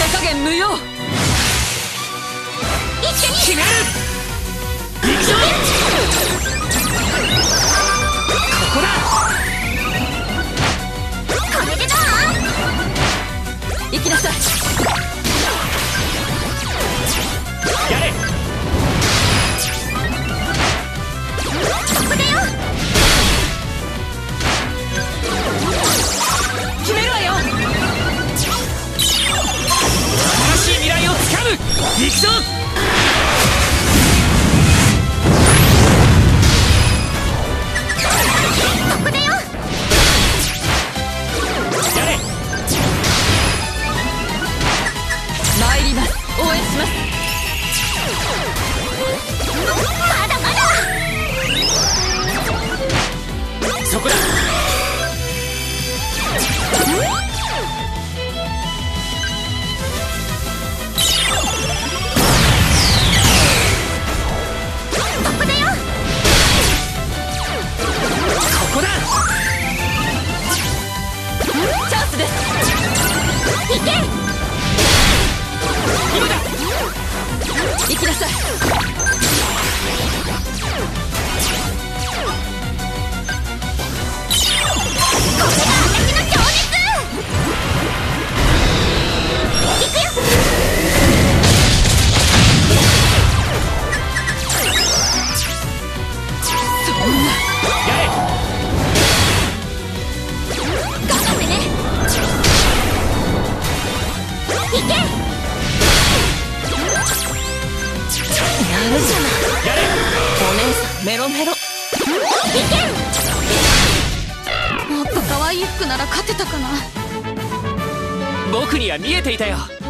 加減無用。 決める。行くぞ。ここだ。 これでどう？ 行きなさい。 やれ。 ここだよ。 決めるわよ。 新しい未来をつかむ。行くぞ。 ここだよ。 やれ。 参ります。応援します。 まだまだ。 そこだ。 ここだよ。 ここだ。 チャンスです。 行け。 今だ。 行きなさい。 これが私の情熱。行くよ。 そんな。 やれ。 頑張ってね。行け。 やるじゃない。 やれ。 お姉さんメロメロ。 行け。 もっと可愛い服なら勝てたかな。 僕には見えていたよ。